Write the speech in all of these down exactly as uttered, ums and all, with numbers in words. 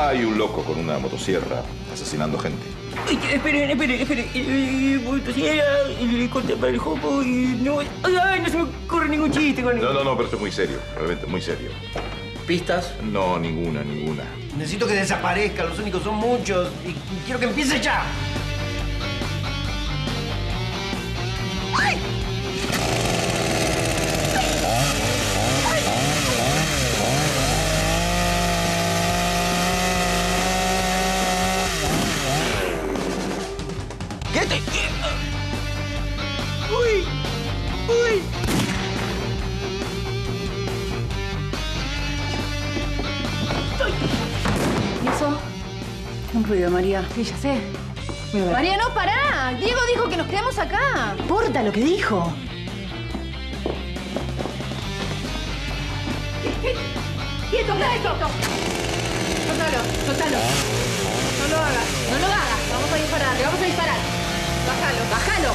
Hay un loco con una motosierra asesinando gente. Ay, esperen, esperen, esperen. Eh, motosierra, el corta para el jopo y no... Ay, no se me ocurre ningún chiste con No, no, no, pero esto es muy serio. Realmente, muy serio. ¿Pistas? No, ninguna, ninguna. Necesito que desaparezca. Los únicos son muchos. Y quiero que empiece ya. ¡Ay! ¿Qué te...? ¡Uy! ¡Uy! ¿Y eso? Un ruido, María. Sí, ya sé. Voy a ver. María, no, pará. Diego dijo que nos quedemos acá. No importa lo que dijo. ¡Quieto, quieto! Soltalo, soltalo. No lo hagas, no lo hagas. Vamos a disparar, le vamos a disparar. Bájalo,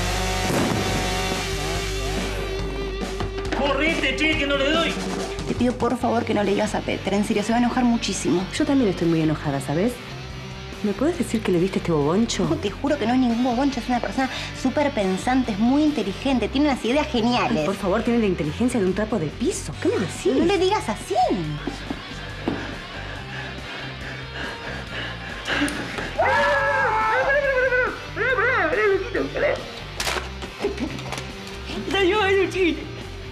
bájalo. ¡Correte, che, que no le doy! Te pido por favor que no le digas a Petra. En serio, se va a enojar muchísimo. Yo también estoy muy enojada, ¿sabes? ¿Me puedes decir que le viste este boboncho? No, te juro que no es ningún boboncho. Es una persona súper pensante, es muy inteligente, tiene unas ideas geniales. Ay, por favor, tiene la inteligencia de un trapo de piso. ¿Qué me decís? No le digas así. Salió, es un chiste.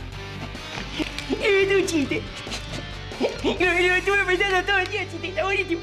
Es un chiste. Lo, lo estuve pensando todo el día, el chiste está buenísimo.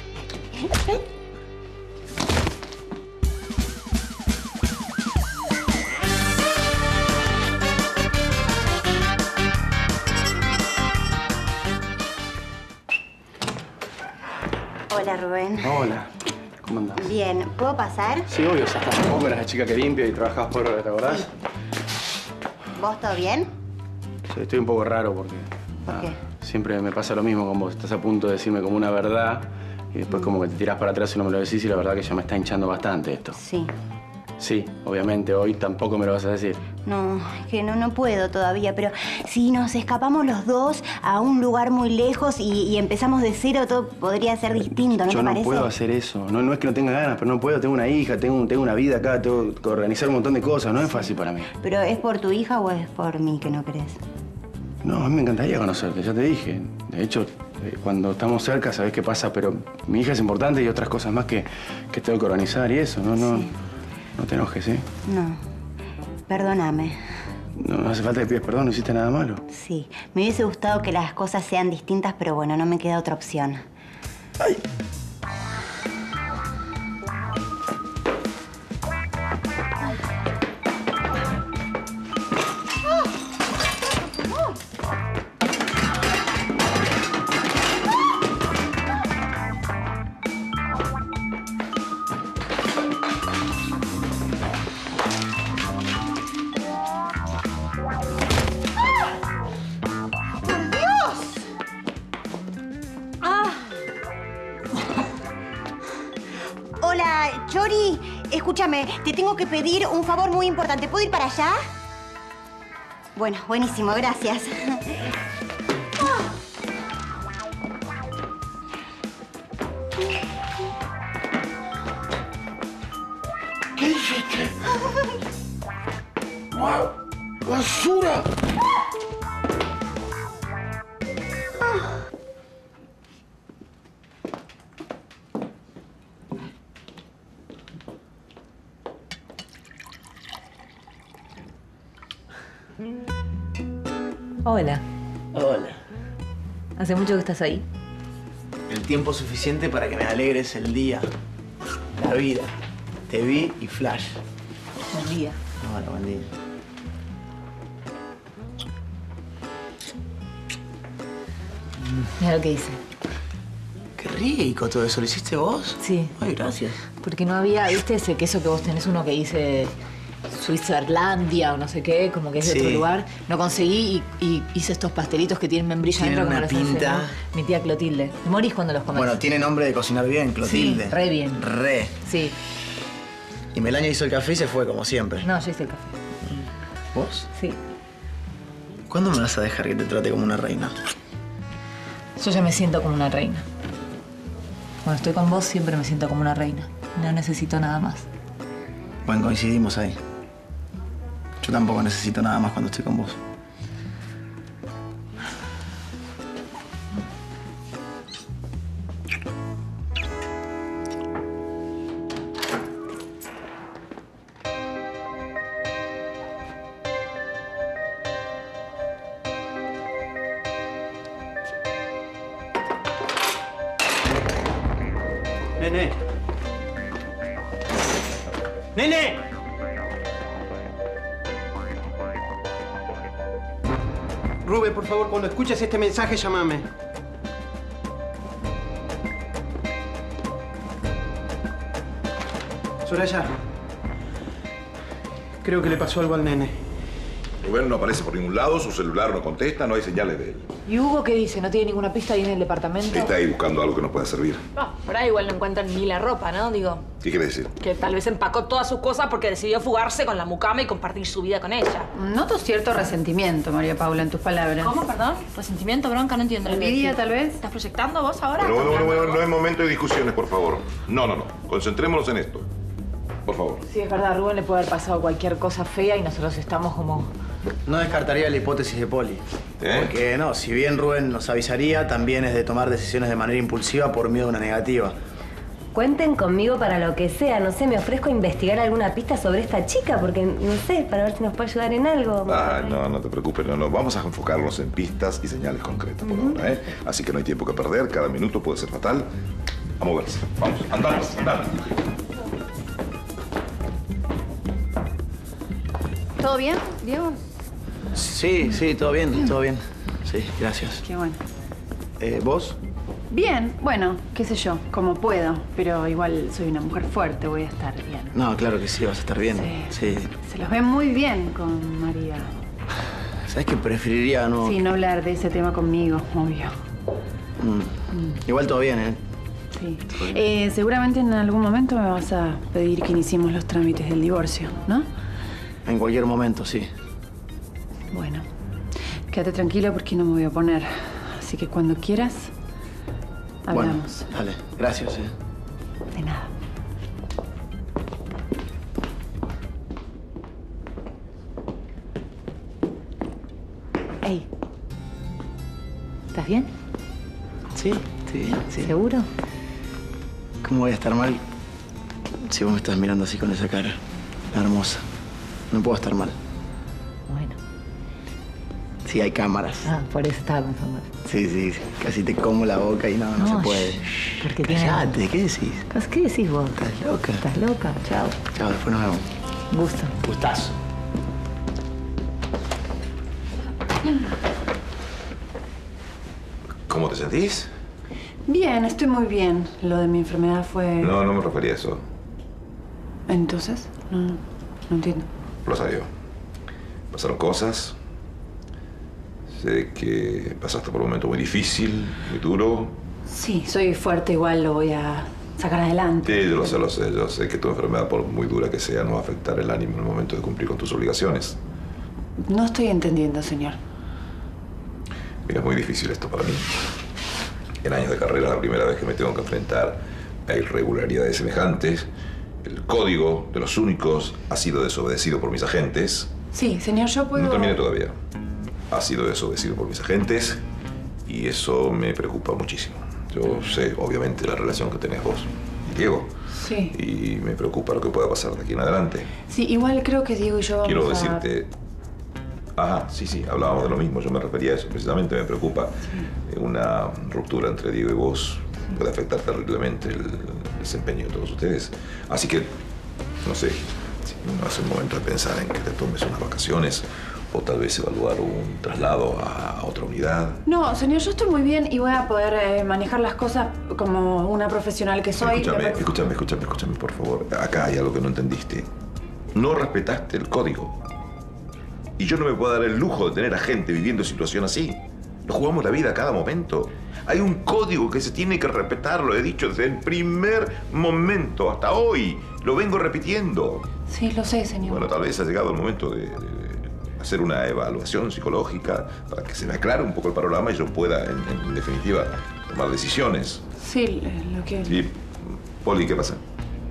Hola, Rubén. Hola. ¿Cómo andás? Bien. ¿Puedo pasar? Sí, obvio, ya está. Vos eras la chica que limpia y trabajabas por hora, ¿te acordás? Sí. ¿Vos todo bien? Sí, estoy un poco raro porque... ¿Por ah, qué? siempre me pasa lo mismo con vos. Estás a punto de decirme como una verdad y después como que te tirás para atrás y no me lo decís y la verdad que ya me está hinchando bastante esto. Sí. Sí, obviamente hoy tampoco me lo vas a decir. No, es que no, no puedo todavía, pero si nos escapamos los dos a un lugar muy lejos y, y empezamos de cero, todo podría ser distinto, ¿no Yo te no parece? puedo hacer eso. No, no es que no tenga ganas, pero no puedo. Tengo una hija, tengo, tengo una vida acá, tengo que organizar un montón de cosas. No es fácil para mí. ¿Pero es por tu hija o es por mí que no crees? No, a mí me encantaría conocerte, ya te dije. De hecho, eh, cuando estamos cerca sabés qué pasa, pero mi hija es importante y otras cosas más que, que tengo que organizar y eso. No, no, Sí. no te enojes, ¿eh? No. Perdóname. No, no hace falta que pidas perdón, no hiciste nada malo. Sí. Me hubiese gustado que las cosas sean distintas, pero bueno, no me queda otra opción. ¡Ay! Hola, Chori. Escúchame, te tengo que pedir un favor muy importante. ¿Puedo ir para allá? Bueno, buenísimo, gracias. ¿Qué hiciste? ¡Wow! ¡Basura! Hola. Hola. ¿Hace mucho que estás ahí? El tiempo suficiente para que me alegres el día, la vida. Te vi y flash. Buen día. Hola, buen día. Mira lo que hice. Qué rico todo eso. ¿Lo hiciste vos? Sí. Ay, gracias. Porque no había, ¿viste ese queso que vos tenés uno que dice Suizerlandia o no sé qué, como que es de Sí. otro lugar? No conseguí y, y hice estos pastelitos que tienen membrillo Tienen adentro. una como los hace, pinta. ¿no? Mi tía Clotilde. Te morís cuando los comes. Bueno, tiene nombre de cocinar bien, Clotilde. Sí, re bien. Re. Sí. Y Melania hizo el café y se fue, como siempre. No, yo hice el café. ¿Vos? Sí. ¿Cuándo me vas a dejar que te trate como una reina? Yo ya me siento como una reina. Cuando estoy con vos siempre me siento como una reina. No necesito nada más. Bueno, coincidimos ahí. Yo tampoco necesito nada más cuando estoy con vos. Nene. ¡Nene! Rubén, por favor, cuando escuches este mensaje, llámame. Soraya. Creo que le pasó algo al nene. Rubén no aparece por ningún lado, su celular no contesta, no hay señales de él. ¿Y Hugo qué dice? ¿No tiene ninguna pista ahí en el departamento? Está ahí buscando algo que nos pueda servir. No, por ahí igual no encuentran ni la ropa, ¿no? Digo, ¿Qué quiere decir? que tal vez empacó todas sus cosas porque decidió fugarse con la mucama y compartir su vida con ella. Noto cierto resentimiento, María Paula, en tus palabras. ¿Cómo, perdón? ¿Resentimiento, bronca? No entiendo. lo que ¿Envidia, decís. tal vez? ¿Estás proyectando vos ahora? Bueno, bueno, bueno, bueno, no es momento de discusiones, por favor. No, no, no. Concentrémonos en esto. Por favor. Sí, es verdad, a Rubén le puede haber pasado cualquier cosa fea y nosotros estamos como... No descartaría la hipótesis de Poli. ¿Eh? Porque no, si bien Rubén nos avisaría, también es de tomar decisiones de manera impulsiva por miedo a una negativa. Cuenten conmigo para lo que sea. No sé, me ofrezco a investigar alguna pista sobre esta chica porque, no sé, para ver si nos puede ayudar en algo. Ah, no, no te preocupes, no, no. Vamos a enfocarnos en pistas y señales concretas por ahora, ¿eh? Así que no hay tiempo que perder, cada minuto puede ser fatal. A moverse. Vamos, andamos, andamos. ¿Todo bien, Diego? Sí, sí, todo bien, todo bien. Sí, gracias. Qué bueno. Eh, ¿Vos? Bien, bueno, qué sé yo, como puedo. Pero igual soy una mujer fuerte, voy a estar bien. No, claro que sí, vas a estar bien. Sí. Se los ve muy bien con María. ¿Sabes qué preferiría no? Sí, no hablar de ese tema conmigo, obvio. Mm. Igual todo bien, ¿eh? Sí. Eh, seguramente en algún momento me vas a pedir que iniciemos los trámites del divorcio, ¿no? En cualquier momento, sí. Bueno, quédate tranquilo porque no me voy a oponer. Así que cuando quieras, hablamos. Bueno, dale. Gracias, ¿eh? De nada. Ey, ¿estás bien? Sí, estoy bien, sí. ¿Seguro? ¿Cómo voy a estar mal si vos me estás mirando así con esa cara? Hermosa. No puedo estar mal. Bueno. Sí, hay cámaras. Ah, por eso estaba pensando. Sí, sí, casi te como la boca y no, no, No, se puede. shh, porque tiene- Cállate, ¿qué decís? ¿Qué decís vos? Estás loca. ¿Estás loca? Chao. Chao, después nos vemos. Gusto. Gustazo. ¿Cómo te sentís? Bien, estoy muy bien. Lo de mi enfermedad fue... No, no me refería a eso. Entonces, no, no entiendo. Lo sabía. Pasaron cosas. Sé que pasaste por un momento muy difícil, muy duro. Sí, soy fuerte, igual lo voy a sacar adelante. Sí, yo lo sé, lo sé. Yo sé que tu enfermedad, por muy dura que sea, no va a afectar el ánimo en el momento de cumplir con tus obligaciones. No estoy entendiendo, señor. Mira, es muy difícil esto para mí. En años de carrera, la primera vez que me tengo que enfrentar a irregularidades semejantes, el código de los únicos ha sido desobedecido por mis agentes. Sí, señor, yo puedo... No terminé todavía. Ha sido desobedecido por mis agentes y eso me preocupa muchísimo. Yo sé, obviamente, la relación que tenés vos y Diego. Sí. Y me preocupa lo que pueda pasar de aquí en adelante. Sí, igual creo que Diego y yo vamos Quiero a... decirte... Ajá, sí, sí, hablábamos de lo mismo. Yo me refería a eso. Precisamente me preocupa eh, una ruptura entre Diego y vos. Puede afectar terriblemente el desempeño de todos ustedes. Así que, no sé, si no es el momento de pensar en que te tomes unas vacaciones o tal vez evaluar un traslado a otra unidad. No, señor, yo estoy muy bien y voy a poder eh, manejar las cosas como una profesional que soy. Escúchame, Me parece- escúchame, escúchame, escúchame, por favor. Acá hay algo que no entendiste. No respetaste el código. Y yo no me puedo dar el lujo de tener a gente viviendo situación así. Nos jugamos la vida a cada momento. Hay un código que se tiene que respetar, lo he dicho desde el primer momento hasta hoy. Lo vengo repitiendo. Sí, lo sé, señor. Bueno, tal vez ha llegado el momento de, de hacer una evaluación psicológica para que se me aclare un poco el panorama y yo pueda, en, en definitiva, tomar decisiones. Sí, lo que... Y, Poli, ¿qué pasa?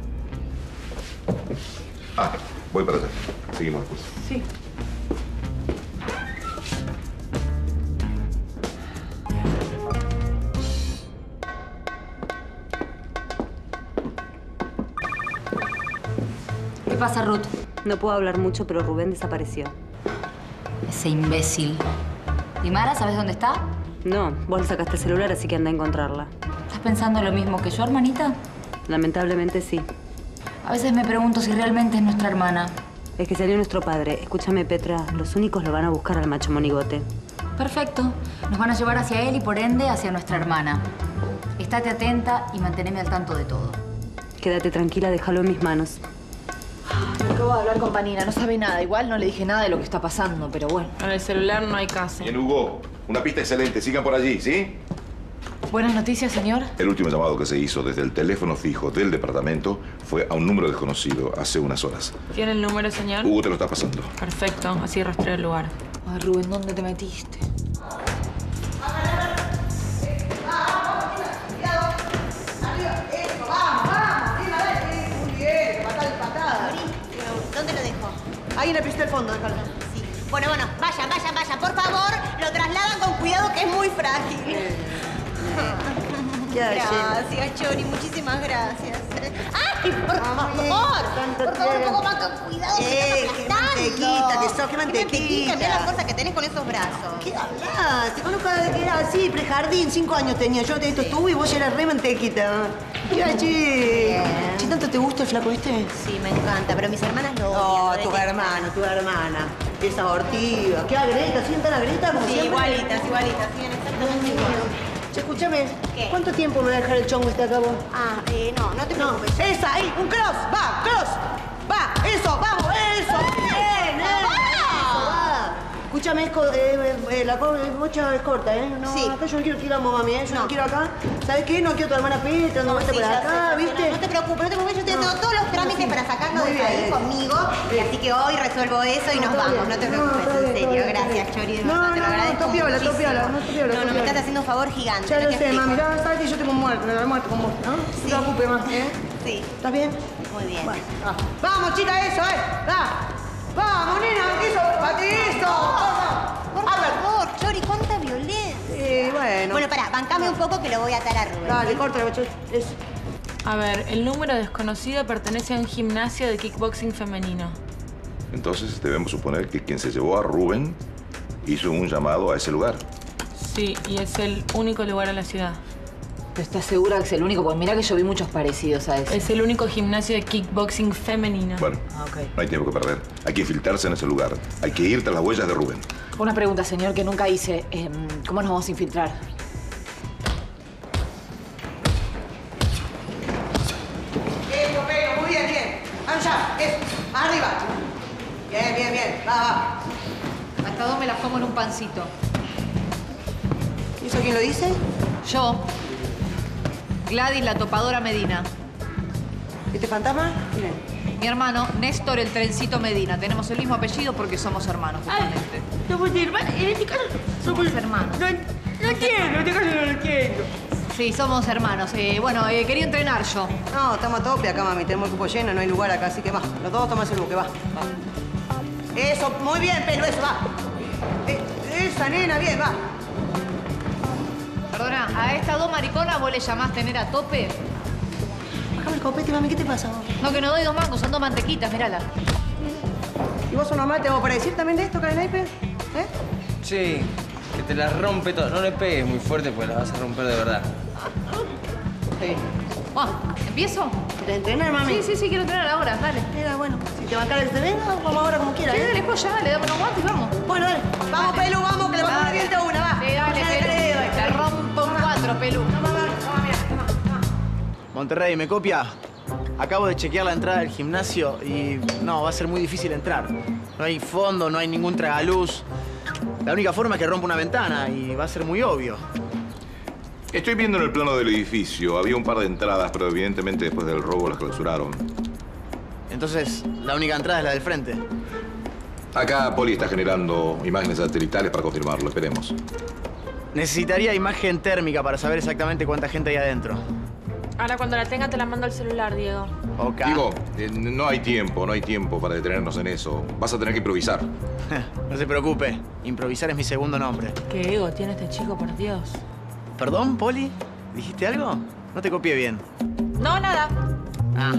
Ah, voy para allá. Seguimos después. Sí. ¿Qué pasa, Ruth? No puedo hablar mucho, pero Rubén desapareció. Ese imbécil. ¿Y Mara, sabes dónde está? No, vos le sacaste el celular, así que anda a encontrarla. ¿Estás pensando lo mismo que yo, hermanita? Lamentablemente sí. A veces me pregunto si realmente es nuestra hermana. Es que salió nuestro padre. Escúchame, Petra, los únicos lo van a buscar al macho monigote. Perfecto. Nos van a llevar hacia él y, por ende, hacia nuestra hermana. Estate atenta y manteneme al tanto de todo. Quédate tranquila, déjalo en mis manos. Acabo de hablar con Vanina, no sabe nada. Igual no le dije nada de lo que está pasando, pero bueno. En el celular no hay caso. Bien, Hugo. Una pista excelente. Sigan por allí, ¿sí? Buenas noticias, señor. El último llamado que se hizo desde el teléfono fijo del departamento fue a un número desconocido hace unas horas. ¿Tiene el número, señor? Hugo te lo está pasando. Perfecto, así rastreo el lugar. Ay, Rubén, ¿dónde te metiste? ¿Dónde lo dejo? Ahí en la pista del fondo, déjalo. Sí. Bueno, bueno, vayan, vayan, vayan. Por favor, lo trasladan con cuidado que es muy frágil. Gracias, Chori, muchísimas gracias. ¡Ay, por favor! Por favor, un poco más con cuidado, que Eh, estás qué aplastando. mantequita que sos, qué Qué mantequita. mirá la fuerza que tenés con esos brazos. ¿Qué hablas? Te conozco desde que era así, prejardín, cinco años tenía. Yo de esto estuve y vos ya eras re mantequita. ¿Qué che? ¿Si tanto te gusta el flaco este? Sí, me encanta, pero mis hermanas lo odian. No, lo tu detestan. hermana, tu hermana. Esa ortiga. ¿Qué agreta? ¿Siguen tan agreta como Sí, siempre? igualitas, igualitas. Siguen exactamente igual. Che, escúchame. ¿Qué? ¿Cuánto tiempo me va a dejar el chongo este acá vos? Ah, eh, no, no te preocupes. Esa, ahí, un cross, va, cross. Va, eso, vamos, eso. Bien, eh. Eso, va. Escúchame, es co- eh, eh, la co- eh, mocha es corta, ¿eh? No, Sí. acá yo no quiero quilombo, mami, ¿eh? Yo no, No. quiero acá. ¿Sabes qué? No quiero tu hermana Petra, dando No, vuelta sí, por ya acá, sé, ya sé, ¿viste? No, no te preocupes, no te preocupes. Yo estoy haciendo todos los trámites para sacarlo Muy de bien. ahí conmigo. Y así que hoy resuelvo eso y nos Todo vamos. bien. No te No, preocupes, todo en bien, serio. todo bien, Gracias, todo Chori, de bien. verdad. No, te lo no, no, agradezco to piola, to muchísimo. piola, no, to piola, No, to no, me piola. estás haciendo un favor gigante. Ya no lo te sé, explico. mami. Ya sabes que yo tengo muerto, me la muerto con vos, ¿no? No Sí. te preocupes más, ¿eh? Sí, ¿Estás bien? muy bien. Bueno, va. Vamos, chica, eso, ¿eh? Va. Vamos, nena, eso, bate eso. Por favor, Chori, cuánta violencia. Sí, bueno. Bueno, pará, bancame un poco que lo voy a atar a Rubén. Dale, córtale, bacho. Eso. A ver, el número desconocido pertenece a un gimnasio de kickboxing femenino. Entonces debemos suponer que quien se llevó a Rubén hizo un llamado a ese lugar. Sí, y es el único lugar en la ciudad. ¿Pero estás segura que es el único? Porque mira que yo vi muchos parecidos a ese. Es el único gimnasio de kickboxing femenino. Bueno, Ah, ok. no hay tiempo que perder. Hay que infiltrarse en ese lugar. Hay que ir tras las huellas de Rubén. Una pregunta, señor, que nunca hice. Eh, ¿Cómo nos vamos a infiltrar? Eso, pero, muy bien, bien. Vamos ya, eso. Más arriba. Bien, bien, bien. Va, va. Hasta dos me las como en un pancito. ¿Y eso quién lo dice? Yo, Gladys la topadora Medina. ¿Este fantasma? Miren. Mi hermano, Néstor el trencito Medina. Tenemos el mismo apellido porque somos hermanos, justamente. Somos hermanos. En este caso Somos hermanos. no, no entiendo, en este caso no lo entiendo. Sí, somos hermanos. Eh, bueno, eh, quería entrenar yo. No, estamos a tope acá, mami. Tenemos el cupo lleno, no hay lugar acá, así que va. Los dos toman el buque, va. Va. Eso, muy bien, pelo, eso, va. Eh, esa nena, bien, va. Perdona, ¿a estas dos mariconas vos le llamás tener a tope? Bájame el copete, mami, ¿qué te pasa vos? No, que no doy dos mangos, son dos mantequitas, mirala. ¿Y vos sos normal? ¿Te hago para decir también de esto, cara de naipe? ¿Eh? Sí, que te la rompe todo. No le pegues muy fuerte porque la vas a romper de verdad. Sí. Bueno, ¿empiezo? ¿Querés entrenar, mami? Sí, sí, sí, quiero entrenar ahora, dale. Mira, bueno, si te bancara que se venga, vamos ahora como quieras. Sí, ¿eh? dale, polla, dale, dame unos guantes y vamos. Bueno, dale. Vamos, Dale. Pelu, vamos, que le vamos a dar Dale. viento a una, va. Sí, dale, Dale, Pelu. dale, dale. Te rompo un cuatro, Pelu. Toma, va, toma, mira, toma, toma. Monterrey, ¿me copia? Acabo de chequear la entrada del gimnasio y no, va a ser muy difícil entrar. No hay fondo, no hay ningún tragaluz. La única forma es que rompa una ventana y va a ser muy obvio. Estoy viendo en el plano del edificio. Había un par de entradas, pero evidentemente después del robo las clausuraron. Entonces, la única entrada es la del frente. Acá Poli está generando imágenes satelitales para confirmarlo. Esperemos. Necesitaría imagen térmica para saber exactamente cuánta gente hay adentro. Ahora cuando la tenga te la mando al celular, Diego. Ok. Digo, eh, no hay tiempo, no hay tiempo para detenernos en eso. Vas a tener que improvisar. No se preocupe, improvisar es mi segundo nombre. ¿Qué ego tiene este chico, por Dios? ¿Perdón, Poli? ¿Dijiste algo? No te copié bien. No, nada. Ah.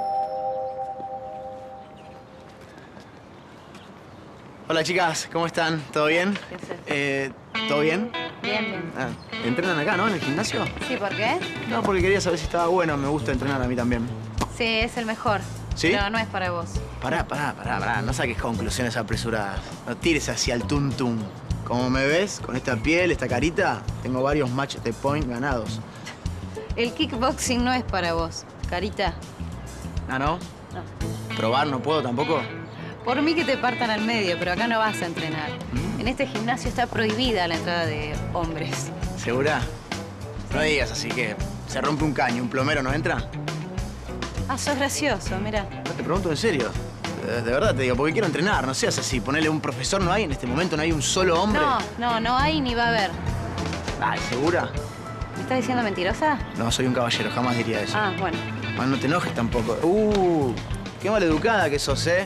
Hola, chicas. ¿Cómo están? ¿Todo bien? Eh, ¿Todo bien? Bien, bien. Ah, ¿entrenan acá, no? ¿En el gimnasio? Sí, ¿por qué? No, porque quería saber si estaba bueno. Me gusta entrenar a mí también. Sí, es el mejor. ¿Sí? Pero no es para vos. Pará, pará, pará, pará. No saques conclusiones apresuradas. No tires hacia el tum tum. Como me ves, con esta piel, esta carita, tengo varios matches de point ganados. El kickboxing no es para vos, Carita. ¿Ah, no? No. ¿Probar no puedo tampoco? Por mí que te partan al medio, pero acá no vas a entrenar. En este gimnasio está prohibida la entrada de hombres. ¿Segura? No digas así que se rompe un caño, un plomero no entra. Ah, sos gracioso, mira. No, te pregunto en serio. De, de verdad te digo, porque quiero entrenar, no seas así. Ponele un profesor, no hay en este momento, no hay un solo hombre. No, no, no hay ni va a haber. Ay, ¿segura? ¿Me estás diciendo mentirosa? No, soy un caballero, jamás diría eso. Ah, bueno. Bueno, no te enojes tampoco. Uh, qué maleducada que sos, ¿eh?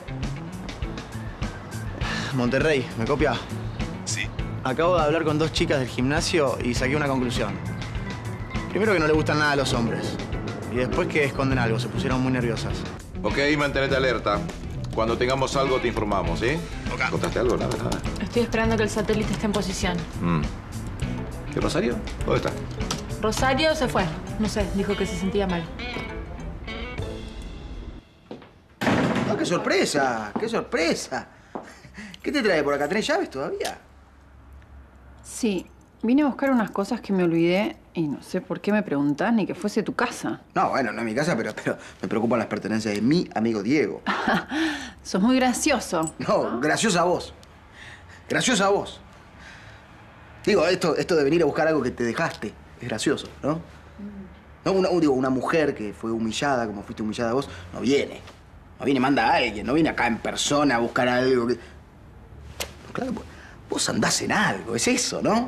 Monterrey, ¿me copia? Sí. Acabo de hablar con dos chicas del gimnasio y saqué una conclusión. Primero que no le gustan nada a los hombres. Y después que esconden algo, se pusieron muy nerviosas. Ok, mantenete alerta. Cuando tengamos algo te informamos, ¿sí? Ok. ¿Contaste algo? Nada, nada. Estoy esperando que el satélite esté en posición. Mm. ¿Y Rosario? ¿Dónde está? Rosario se fue. No sé, dijo que se sentía mal. ¡Ah, qué sorpresa! ¡Qué sorpresa! ¿Qué te trae por acá? ¿Tenés llaves todavía? Sí, vine a buscar unas cosas que me olvidé y no sé por qué me preguntás ni que fuese tu casa. No, bueno, no es mi casa, pero, pero me preocupan las pertenencias de mi amigo Diego. Sos muy gracioso. No, graciosa vos. Graciosa vos. Digo, esto, esto de venir a buscar algo que te dejaste es gracioso, ¿no? No, una, digo, una mujer que fue humillada como fuiste humillada vos, no viene. No viene, manda a alguien, no viene acá en persona a buscar algo que... Claro, vos andás en algo, es eso, ¿no?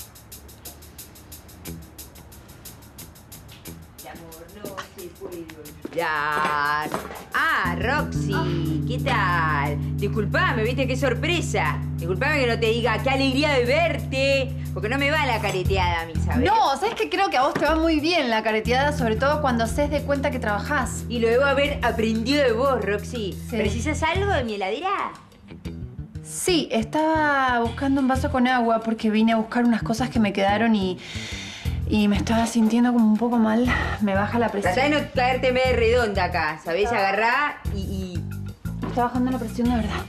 Ya. Ah, Roxy, ¿qué tal? Disculpame, viste qué sorpresa. Disculpame que no te diga qué alegría de verte, porque no me va la careteada a mí, ¿sabes? No, ¿sabes qué? Creo que a vos te va muy bien la careteada, sobre todo cuando haces de cuenta que trabajás. Y lo debo haber aprendido de vos, Roxy. Sí. ¿Precisas algo de mi heladera? Sí, estaba buscando un vaso con agua porque vine a buscar unas cosas que me quedaron y... Y me estaba sintiendo como un poco mal. Me baja la presión. Tratá de no caerte medio redonda acá, ¿sabés? Agarrá y, y... Me está bajando la presión de verdad.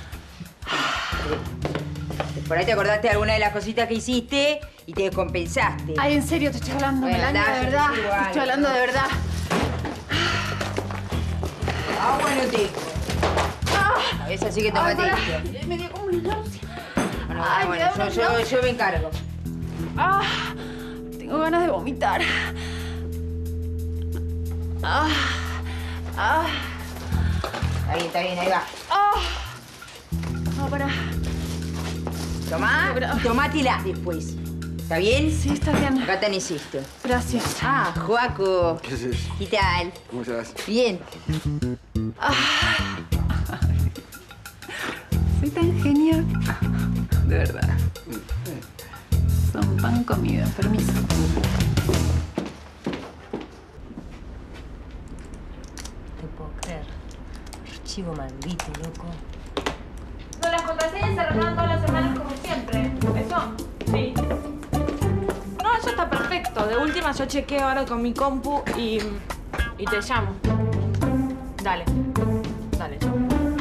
Por ahí te acordaste de alguna de las cositas que hiciste y te descompensaste. Ay, en serio, te estoy hablando, Bueno, Melania, andá, de yo te verdad. digo Te algo. estoy hablando de verdad. Agua no tengo. Ah, A veces así que tomate pará. esto. Me dio como una náusea. Bueno, Ay, bueno, me da yo, una yo, yo me encargo. Ah, tengo ganas de vomitar. Ah, ah, Está bien, está bien, ahí va. ah. No, pará. Tomá y tomátela después. ¿Está bien? Sí, está bien. Acá tenés esto. Gracias. Ah, Joaco. ¿Qué haces? ¿Qué tal? ¿Cómo estás? Bien. Ah. Soy tan genial. De verdad. Son pan comido. Permiso. No puedo creer. Archivo maldito, loco. No, las contraseñas se renuevan todas las semanas como siempre. ¿Eso? Sí. No, eso está perfecto. De última yo chequeo ahora con mi compu y... y te llamo. Dale. Dale, chao.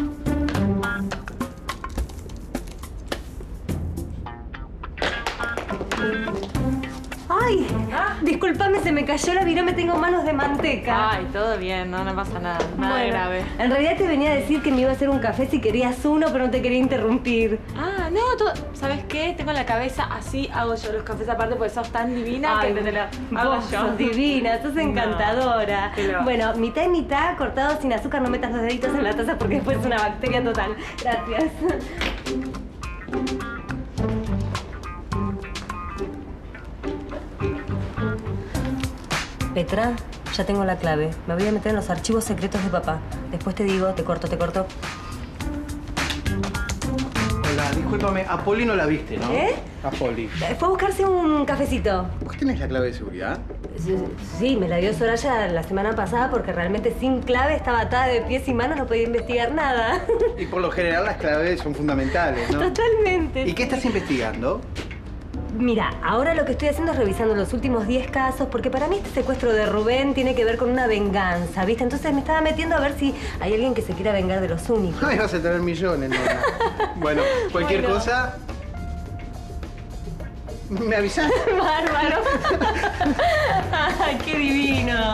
Ay, discúlpame, se me cayó la virome, tengo manos de manteca. Ay, todo bien, no, no pasa nada. Nada Bueno, grave. En realidad te venía a decir que me iba a hacer un café si querías uno, pero no te quería interrumpir. Ah, no, todo... ¿sabes qué? Tengo la cabeza así, hago yo los cafés aparte porque sos tan divina Ay, que te, te la hago vos yo. sos divina, sos encantadora. qué lo- Bueno, mitad y mitad, cortado sin azúcar, no metas los deditos en la taza porque después es una bacteria total. Gracias. Petra, ya tengo la clave. Me voy a meter en los archivos secretos de papá. Después te digo, te corto, te corto. Hola, discúlpame, a Poli no la viste, ¿no? ¿Eh? A Poli. Fue a buscarse un cafecito. ¿Vos tenés la clave de seguridad? Sí, sí, me la dio Soraya la semana pasada porque realmente sin clave estaba atada de pies y manos, no podía investigar nada. Y por lo general las claves son fundamentales, ¿no? Totalmente. ¿Y qué estás investigando? Mira, ahora lo que estoy haciendo es revisando los últimos diez casos, porque para mí este secuestro de Rubén tiene que ver con una venganza, ¿viste? Entonces me estaba metiendo a ver si hay alguien que se quiera vengar de los únicos. Ay, vas a tener millones, nena. Bueno, cualquier Bueno. cosa... ¿Me avisás? ¡Bárbaro! ¡Ay, qué divino!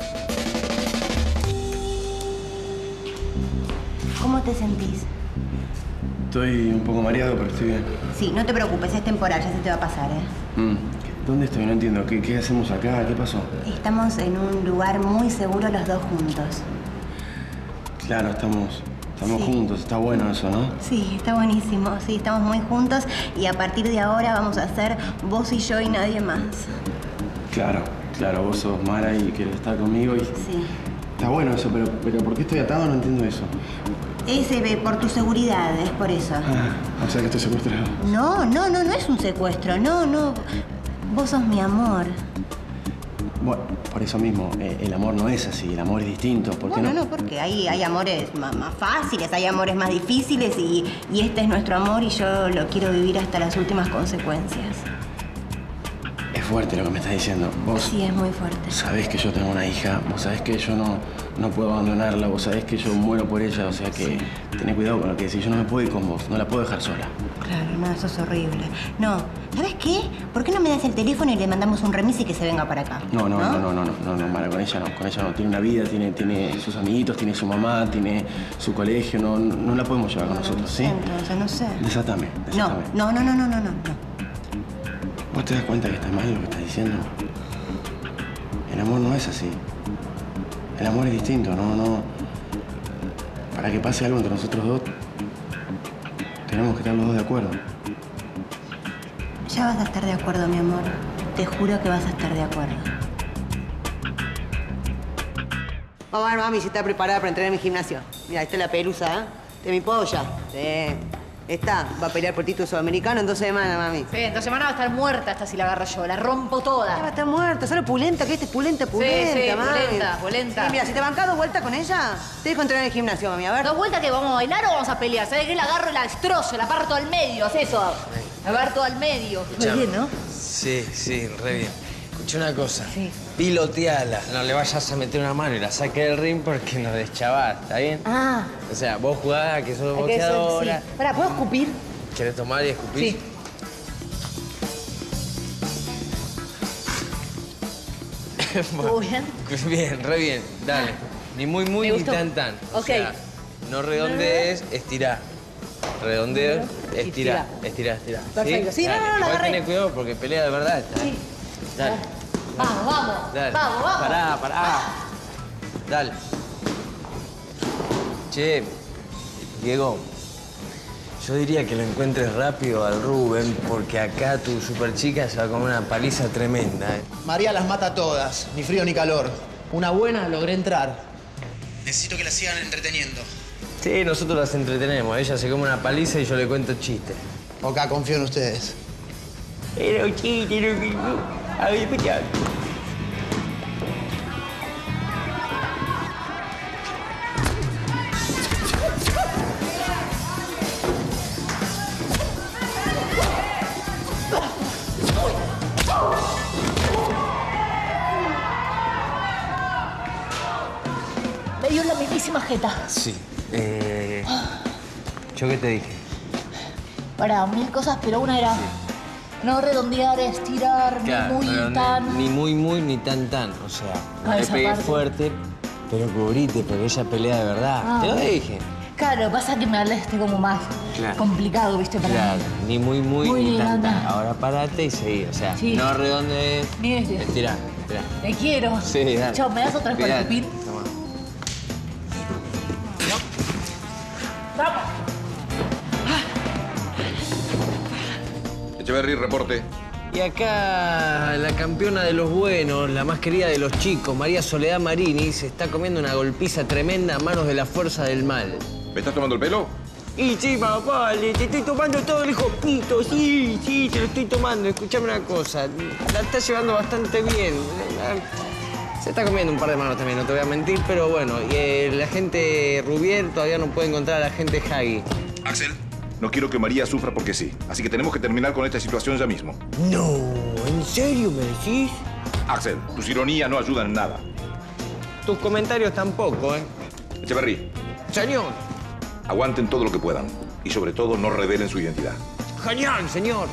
¿Cómo te sentís? Estoy un poco mareado, pero estoy bien. Sí, no te preocupes, es temporal, ya se te va a pasar, ¿eh? Mm. ¿Dónde estoy? No entiendo. ¿Qué, qué hacemos acá? ¿Qué pasó? Estamos en un lugar muy seguro los dos juntos. Claro, estamos, estamos Sí. juntos. Está bueno eso, ¿no? Sí, está buenísimo. Sí, estamos muy juntos y a partir de ahora vamos a ser vos y yo y nadie más. Claro, claro. Vos sos Mara y querés estar conmigo y... Sí. Está bueno eso, pero, pero ¿por qué estoy atado? No entiendo eso. Ese ve por tu seguridad, es por eso. Ah, o sea que estoy secuestrado. No, no, no, no es un secuestro, no, no. Vos sos mi amor. Bueno, por eso mismo, eh, el amor no es así, el amor es distinto. ¿Por qué Bueno, no? no, porque hay, hay amores más, más fáciles, hay amores más difíciles y, y este es nuestro amor y yo lo quiero vivir hasta las últimas consecuencias. Es fuerte lo que me estás diciendo. Vos Sí, es muy fuerte. sabés que yo tengo una hija, vos sabés que yo no, no puedo abandonarla, vos sabés que yo muero por ella, o sea que tenés cuidado con lo que decís. Yo no me puedo ir con vos, no la puedo dejar sola. Claro, no, eso es horrible. No, ¿sabes qué? ¿Por qué no me das el teléfono y le mandamos un remis y que se venga para acá? No, no, no, no, no, no, no, no, Mara, con ella no, con ella no. Tiene una vida, tiene, tiene sus amiguitos, tiene su mamá, tiene su colegio, no, no, no la podemos llevar con nosotros, ¿sí? Entonces, no sé. Desátame, No, desátame. no, no, no, no, no, no. no. ¿Vos te das cuenta que está mal lo que estás diciendo? El amor no es así. El amor es distinto, no, no. Para que pase algo entre nosotros dos, tenemos que estar los dos de acuerdo. Ya vas a estar de acuerdo, mi amor. Te juro que vas a estar de acuerdo. Vamos a ver, mami, si está preparada para entrar en mi gimnasio. Mira, esta es la pelusa, ¿eh? De mi polla. Sí. Esta va a pelear por título sudamericano en dos semanas, mami. Sí, en dos semanas va a estar muerta esta si la agarro yo. La rompo toda. Ya va a estar muerta. ¿Sabes lo pulenta que es? Pulenta, pulenta, sí, mami. pulenta, pulenta. Sí, mira, si te bancas dos vueltas con ella, te dejo entrar en el gimnasio, mami. A ver. ¿Dos vueltas que vamos a bailar o vamos a pelear? ¿Sabes qué? La agarro y la destrozo, la parto al medio. ¿Haz eso? La parto al medio. Muy Escuchame. bien, ¿no? Sí, sí, re bien. Escucha una cosa. Sí. Piloteala. No le vayas a meter una mano y la saque del ring porque nos deschavás, ¿está bien? Ah. O sea, vos jugás a que sos Hay que ser, boxeadora. sí. Pará, ¿puedo escupir? ¿Querés tomar y escupir? Sí. Bueno, ¿Todo bien? bien, re bien. Dale. Ni muy, muy, Me ni gustó. tan, tan. O Ok. sea, no redondees, estirá. Redondeo, estirá, estirá, estirá. Perfecto. Sí, no, Dale. no, no, la Igual agarré. tenés cuidado porque pelea de verdad esta. Sí. Dale. Vamos, vamos. Dale. Vamos, vamos. Pará, pará. Dale. Che, Diego, yo diría que lo encuentres rápido al Rubén porque acá tu superchica se va a comer una paliza tremenda, ¿eh? María las mata todas, ni frío ni calor. Una buena logré entrar. Necesito que la sigan entreteniendo. Sí, nosotros las entretenemos. Ella se come una paliza y yo le cuento chistes. Acá confío en ustedes. Era un chiste, era un... A ver, escucha. Me dio la mismísima jeta. Sí. Eh, ¿Yo qué te dije? Para mil cosas, pero una era no redondear, estirar, ni muy pero tan. Ni, ni muy, muy, ni tan, tan. O sea, no Ah, le esa pegues parte. fuerte, pero cubrite, porque ella pelea de verdad. Ah. Te lo dije. Claro, pasa que me hablaste como más Claro. complicado, ¿viste? Para Claro, mí. ni muy, muy, Muy ni tan, nada. tan. Ahora parate y seguí. O sea, Sí. no redondees. Ni este. Estirá, estirá. Te quiero. Sí, dale. Chao, ¿me das otra vez para Cuidate. escupir? Toma. Vamos. Echeverry, reporte. Y acá la campeona de los buenos, la más querida de los chicos, María Soledad Marini, se está comiendo una golpiza tremenda a manos de la fuerza del mal. ¿Me estás tomando el pelo? Y sí, papá, le, te estoy tomando todo el jopito, sí, sí, te lo estoy tomando. Escuchame una cosa, la está llevando bastante bien. Se está comiendo un par de manos también, no te voy a mentir, pero bueno, y, eh, la gente Rubier todavía no puede encontrar a la gente Hagi. Axel, no quiero que María sufra porque sí, así que tenemos que terminar con esta situación ya mismo. No, ¿en serio me decís? Axel, tus ironías no ayudan en nada. Tus comentarios tampoco, ¿eh? Echeverrí. Señor. Aguanten todo lo que puedan y sobre todo no revelen su identidad. Genial, señor.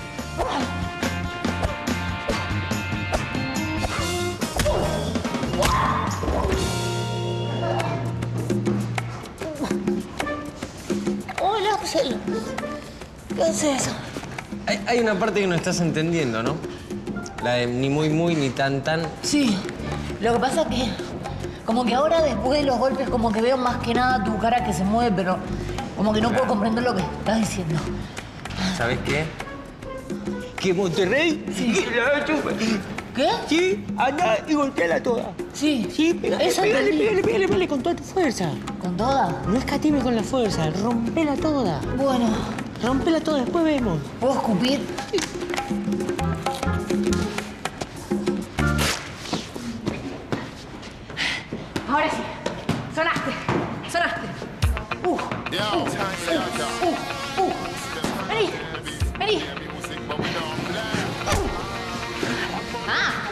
Hola, Axel. ¿Qué haces? Hay, hay una parte que no estás entendiendo, ¿no? La de ni muy muy ni tan tan. Sí. Lo que pasa es que como que ahora después de los golpes como que veo más que nada tu cara que se mueve, pero como que no puedo comprender lo que estás diciendo. ¿Sabes qué? Que Monterrey Sí. la chupa. ¿Qué? Sí, anda y golpeala toda. Sí. Sí, pégale, Eso pégale, entendí. pégale, pégale, pégale con toda tu fuerza. ¿Con toda? No escatime con la fuerza, rompela toda. Bueno. Rompela toda, después vemos. ¿Puedo escupir? Ahora sí. Sonaste. Sonaste. Uh. Uh. Uh. Uh. Uh. Vení. Vení. Uh. Ah.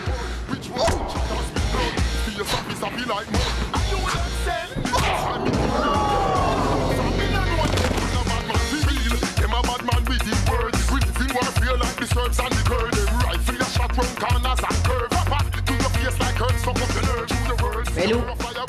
Pelu.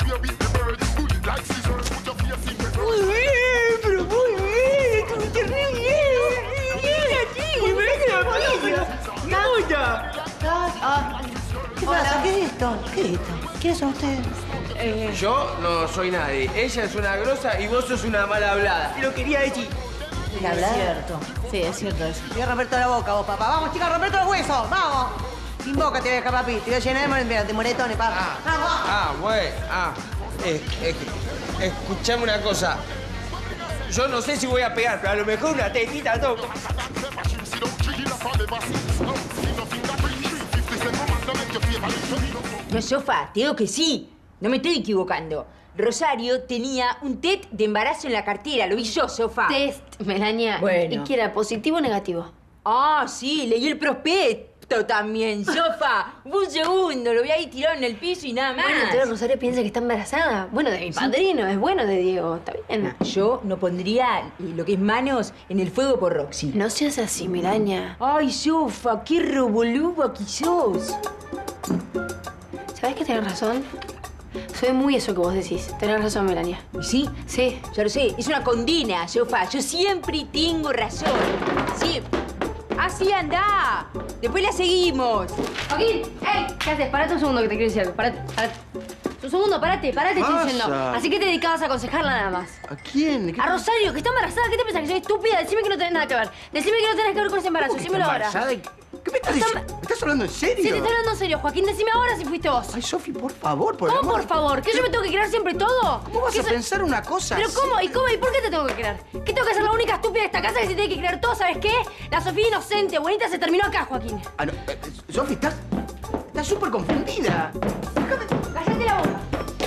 Muy bien, pero muy bien. Estuviste re bien. Bien, aquí. Me parece la película. Me gusta. ¿Qué pasa? ¿Qué es esto? ¿Qué es esto? ¿Quiénes son ustedes? Eh, Yo no soy nadie. Ella es una grosa y vos sos una mal hablada. Te lo quería decir. ¿La Es cierto. Sí, es cierto eso. Voy a romper toda la boca vos, papá. Vamos, chicas, romper todos los huesos. Vamos. Sin boca te voy a dejar, papi. Te voy a llenar de, more- mira, de moretones, papá. Vamos. Ah, bueno. Ah, eh, eh, escuchame una cosa. Yo no sé si voy a pegar, pero a lo mejor una tetita toco. No, Sofa, te digo que sí. No me estoy equivocando. Rosario tenía un test de embarazo en la cartera. Lo vi yo, Sofa. Test, Melania. Bueno. ¿Y qué era? ¿Positivo o negativo? Ah, sí, leí el prospecto también, Sofa. Un segundo, lo vi ahí tirado en el piso y nada más. Bueno, entonces Rosario piensa que está embarazada. Bueno, de mi padrino, es bueno de Diego. Está bien. Yo no pondría eh, lo que es manos en el fuego por Roxy. No seas así, Melania. Ay, Sofa, qué revoluva que sos. ¿Sabes que tenés razón? Soy muy eso que vos decís. Tenés razón, Melania. ¿Y sí? Sí. Ya lo sé, es una condena, Sofa. Yo siempre tengo razón. Sí. Así anda. Después la seguimos. Joaquín, ¡ey! ¿Qué haces? Parate un segundo que te quiero decir algo. Parate, parate. Un segundo, parate, parate, estoy Pasa. diciendo. Así que te dedicabas a aconsejarla nada más. ¿A quién? ¿Qué A Rosario, que está embarazada. ¿Qué te pensás? ¿Que soy estúpida? Decime que no tenés nada que ver. Decime que no tenés que ver con ese embarazo. ¿Cómo que Decímelo está ahora. embarazada? ¿Qué me estás diciendo? ¿Me estás hablando en serio? Sí, te estoy hablando en serio, Joaquín. Decime ahora si fuiste vos. Ay, Sofi, por favor, por el ¿Cómo, amor por favor? ¿Que yo me tengo que creer siempre todo? ¿Cómo vas ¿Qué a so- pensar una cosa ¿Pero así? cómo? ¿Y cómo? ¿Y por qué te tengo que creer? ¿Qué tengo que ser la única estúpida de esta casa que se tiene que creer todo? ¿Sabes qué? La Sofía inocente, bonita, se terminó acá, Joaquín. Ah, no. eh, eh, Sofi, estás... Estás súper confundida. ¡Cállate la boca!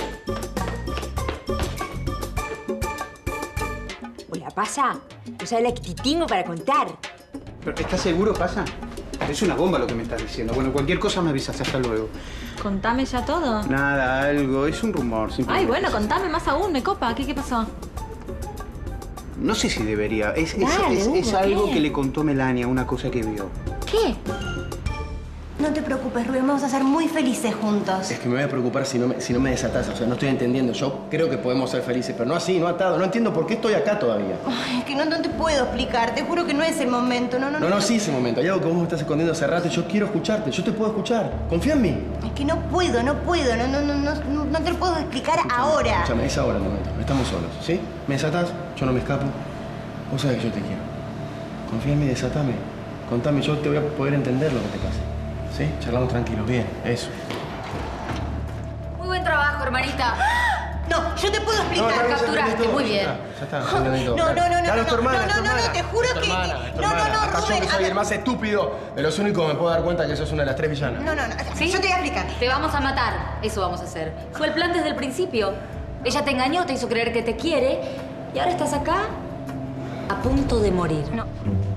Hola, pasa. ¿Tú sabes la que te tengo para contar? Pero, ¿estás seguro, pasa? Es una bomba lo que me estás diciendo. Bueno, cualquier cosa me avisas. Hasta luego. Contame ya todo. Nada, algo. Es un rumor, simplemente. Ay, bueno, contame más aún, me copa. ¿Qué, qué pasó? No sé si debería. Es, es- Dale, es- es Hugo, algo ¿qué? que le contó Melania, una cosa que vio. ¿Qué? No te preocupes, Rubén, vamos a ser muy felices juntos. Es que me voy a preocupar si no me, si no me desatás. O sea, no estoy entendiendo. Yo creo que podemos ser felices, pero no así, no atado. No entiendo por qué estoy acá todavía. Ay, es que no, no te puedo explicar, te juro que no es el momento, no, no, No, no, sí es el momento. Hay algo que vos me estás escondiendo hace rato y yo quiero escucharte. Yo te puedo escuchar. Confía en mí. Es que no puedo, no puedo, no, no, no, no, no, no te lo puedo explicar ahora. Escúchame, es ahora el momento. Estamos solos, ¿sí? ¿Me desatás? Yo no me escapo. Vos sabés que yo te quiero. Confía en mí, desatame. Contame, yo te voy a poder entender lo que te pasa. ¿Sí? Charlamos tranquilos, bien, eso. Muy buen trabajo, hermanita. No, yo te puedo explicar. No, no, no, Capturaste, muy bien. Ya está, ya entendí todo. No, no, no, no, Claro, es tu no, hermana, no, es tu no, no, hermana. no, te juro Es tu que- hermana, que- es tu no, no, hermana. no, Hasta yo, Rubén, que a soy ver. el más estúpido de los únicos, me puedo dar cuenta que sos una de las tres villanas. No, no, no. ¿Sí? Yo te voy a explicar. Te vamos a matar. Eso vamos a hacer. Fue el plan desde el principio. Ella te engañó, te hizo creer que te quiere y ahora estás acá a punto de morir. No.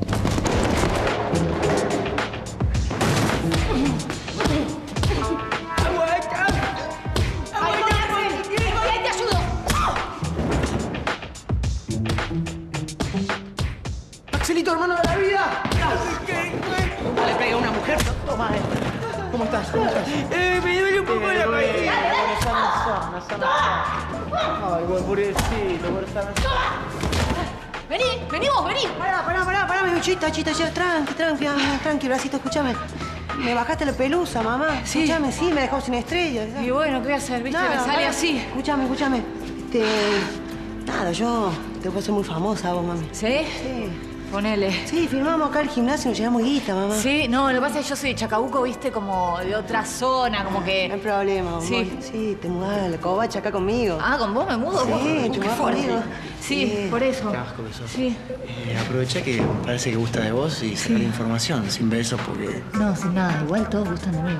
¡Axelito, hermano de la vida! ¿Cómo le pega a una mujer? Toma, eh. ¿Cómo estás? ¿Cómo estás? Eh, me duele un poco la cabeza. Sana, sana, sana. Ay, buen pobrecito, buen sana. Vení, vení vos, vení. Pará, pará, pará, pará, mi bichita, chita, ya, tranqui, tranqui, ah, tranqui, bracito, escúchame. Me bajaste la pelusa, mamá. Sí. Escúchame, sí, me dejó sin estrellas. Y bueno, ¿qué voy a hacer? ¿Viste? Nada, me sale pará. así. Escúchame, escúchame. Te... Nada, yo te puedo hacer muy famosa vos, mami. ¿Sí? Sí. Ponele. Sí, filmamos acá el gimnasio y nos llevamos guita, mamá. Sí, no, lo que pasa es que yo soy de Chacabuco, viste, como de otra zona, como que... No hay problema, mamá. Sí. Sí, te mudás a la covacha acá conmigo. Ah, ¿con vos me mudo? Sí, vos? te Qué mudás fuerte. conmigo. Sí, por eso. Qué asco que sos. Sí. Eh, aproveché que parece que gusta de vos y sacar información sin besos porque... No, sin nada. Igual todos gustan de mí.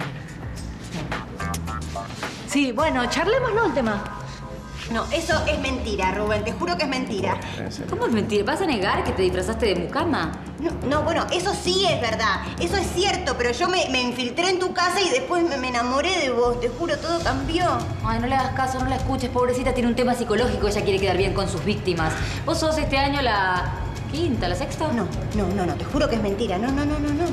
Sí, bueno, charlémoslo el tema. No, eso es mentira, Rubén. Te juro que es mentira. ¿Cómo es mentira? ¿Vas a negar que te disfrazaste de mucama? No, no, bueno, eso sí es verdad. Eso es cierto, pero yo me, me infiltré en tu casa y después me, me enamoré de vos. Te juro, todo cambió. Ay, no le hagas caso, no la escuches. Pobrecita, tiene un tema psicológico. Ella quiere quedar bien con sus víctimas. ¿Vos sos este año la quinta, la sexta? No, no, no, no. Te juro que es mentira. No, no, no, no, no.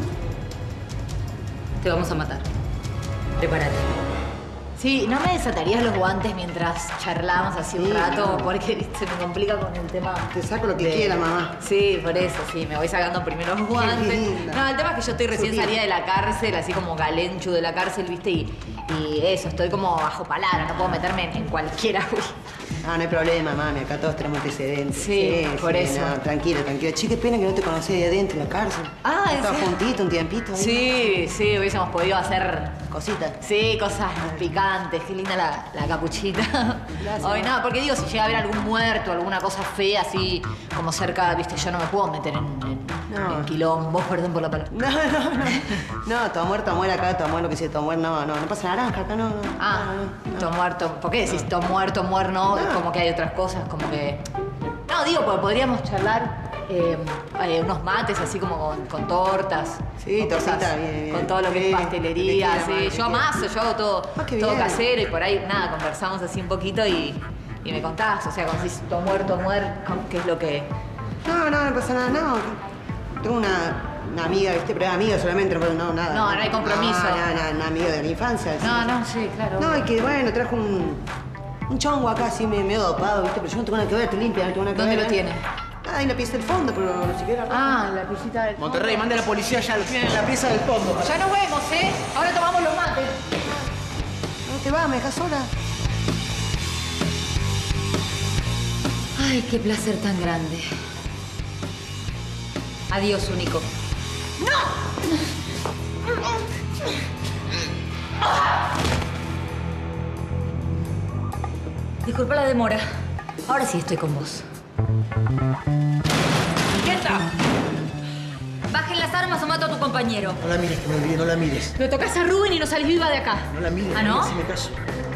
Te vamos a matar. Prepárate. Sí, ¿no me desatarías los guantes mientras charlamos así un Sí, rato? no. Porque se me complica con el tema. Te saco lo que de- quiera, mamá. Sí, por eso, sí, me voy sacando primero los guantes. linda. No, el tema es que yo estoy recién Sutil. salida de la cárcel, así como galenchu de la cárcel, ¿viste? Y, y eso, estoy como bajo palabra, no puedo meterme en, en cualquiera. Ah, no hay problema, mami. Acá todos tenemos antecedentes. Sí, por eso. No, tranquila, tranquila. Che, qué pena que no te conocí ahí adentro en la cárcel. Ah, ¿en Estaba serio? juntito un tiempito. ahí. Sí, sí, hubiésemos podido hacer Cositas. Sí, cosas picantes, qué linda la, la capuchita. Gracias. Ay, no, porque digo, si llega a haber algún muerto, alguna cosa fea así, como cerca, viste, yo no me puedo meter en, en, No. en quilombos, perdón por la palabra. No, no, no. No, tu amor, tu amor acá, tu amor, lo que sea, tu amor, no, no, no pasa naranja acá, no, no. Ah, to muerto. ¿Por qué decís to muerto, muer no? Es como que hay otras cosas, como que. No, digo, porque podríamos charlar eh, eh, unos mates así como con, con tortas. Sí, con cosas- tortita, bien, bien. Con todo lo que Sí, es pastelería, lo que quiera, sí. madre, Yo que amaso, yo hago todo, Ah, qué todo bien. casero y por ahí, nada, conversamos así un poquito y, y me contás. O sea, cuando decís to muerto, muer, ¿qué es lo que. No, no, no pasa nada, no. Tengo una, una amiga, ¿viste? Pero es amiga solamente, no, no, nada. No, no hay compromiso. No, no, no, una amiga de la infancia. sí. No, no, sí, claro. No, y que bueno, trajo un, un chongo acá así medio, medio dopado, ¿viste? Pero yo no tengo nada que ver, te limpia, no tengo nada que ¿Dónde ver. lo ¿eh? tiene? Ah, en la pieza del fondo, pero ni siquiera... Ah, la pisita del... Monterrey, mande a la policía ya, lo tienen en la pieza del fondo. Ya nos vemos, ¿eh? Ahora tomamos los mates. No te vas, me dejas sola. Ay, qué placer tan grande. Adiós, único. Disculpa la demora. Ahora sí estoy con vos. ¡Quieta! Bajen las armas o mato a tu compañero. No la mires, que me olvidé, no la mires. Lo tocas a Rubén y no salís viva de acá. No la mires, ¿Ah, no? Si me caso.